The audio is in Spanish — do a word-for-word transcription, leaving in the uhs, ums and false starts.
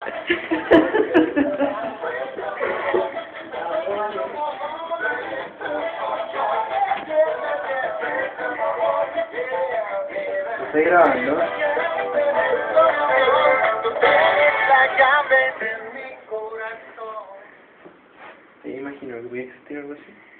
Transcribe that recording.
¿Estoy grabando? ¿Te imagino que puede existir algo así?